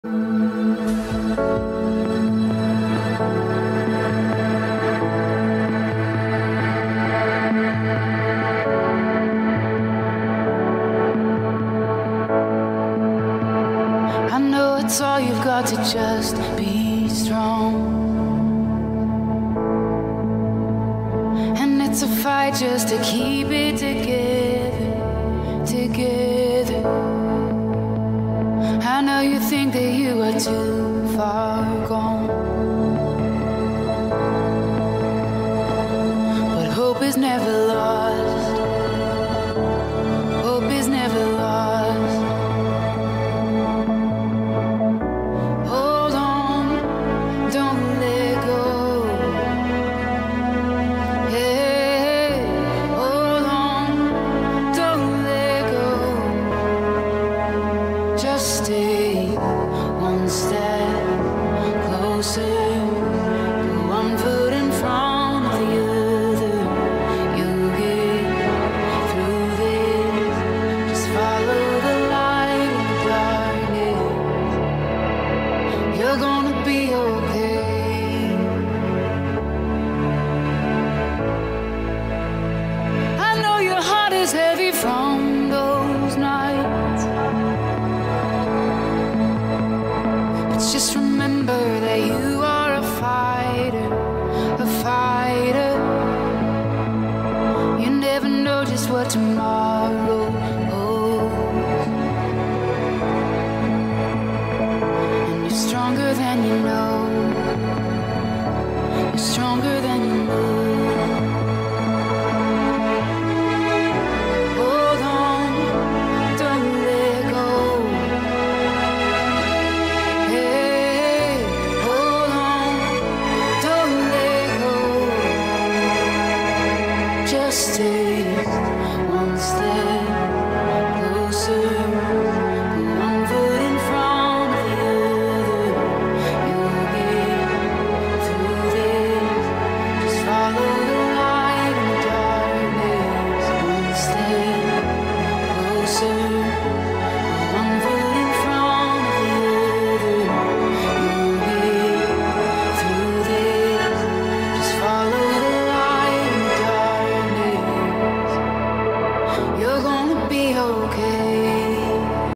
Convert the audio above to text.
I know it's all you've got to just be strong, and it's a fight just to keep it together, together. I know you think that you are too far gone, but hope is never lost. Hope is never lost. Hold on, don't let go. Hey, hold on, don't let go. Just stay one step closer, put one foot in front of the other. You'll get through this. Just follow the light in the darkness. You're gonna be okay. I know your heart is heavy from those nights, but just remember that you are a fighter, a fighter. You never know just what tomorrow holds, and you're stronger than you know. You're stronger than you